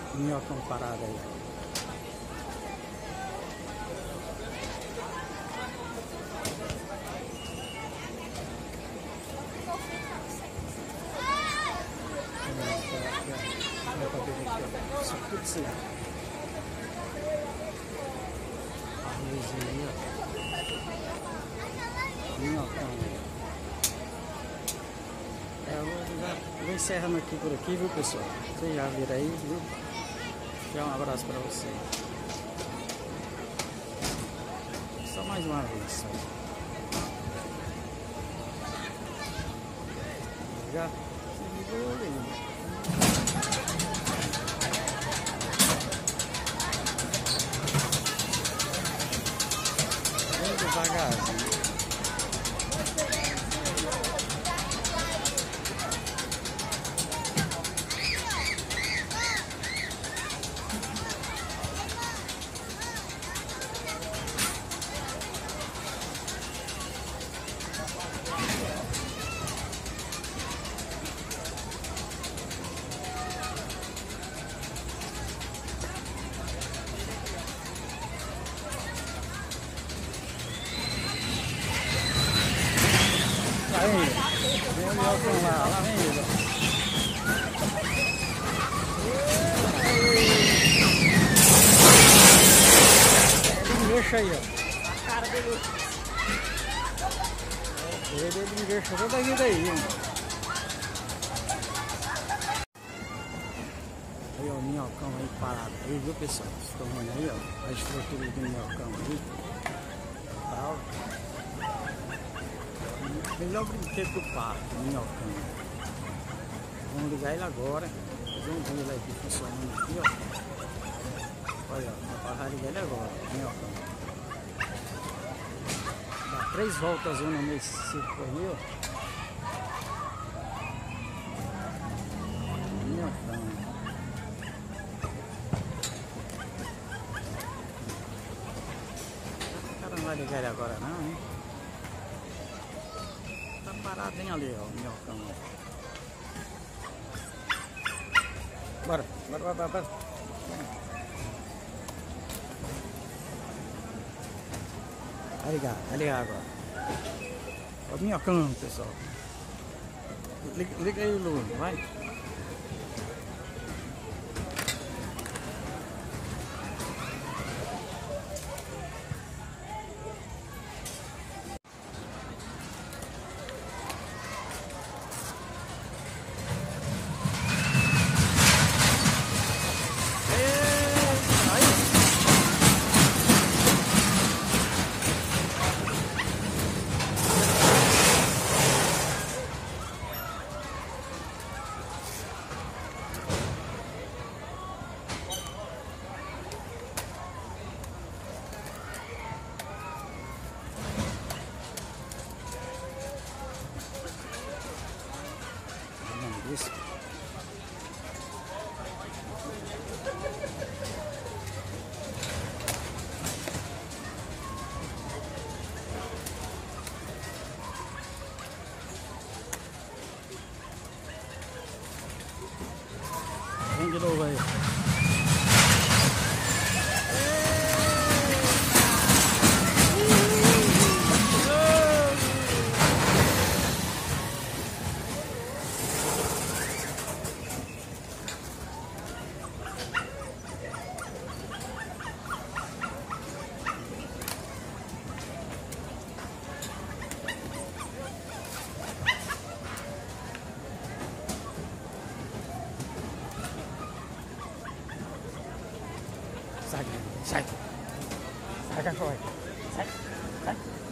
Minhocão parado aí. Isso tudo sim. A luzinha. Minhocão. Eu vou encerrando aqui por aqui, viu, pessoal? Vocês já viram aí, viu? Já um abraço pra vocês. Só mais uma vez. Só. Já se ligou aí. Bem devagarzinho. Aí, vem o minhocão lá vem ele. Ele mexe aí, ó. A cara dele. Ele mexe toda a vida aí, hein. Aí, ó, o minhocão aí parado aí, viu, pessoal? Vocês estão vendo aí, ó, a estrutura do minhocão aí. Tal. Melhor brinquedo do parque, minhocão. Vamos ligar ele agora. Vamos ver ele aqui funcionando aqui, ó. Olha, ó, vai ligar ele agora, minhocão. Dá 3 voltas nesse círculo aí, ó. Minhocão. O cara não vai ligar ele agora não, hein? Paradinho ali, ó, o minhocão. Bora. Vai ligar agora. Ó, o minhocão, pessoal. Liga aí, Lu, vai. Isso. Vem de novo aí. Sai, sai. Sai, cachorro. Sai, sai.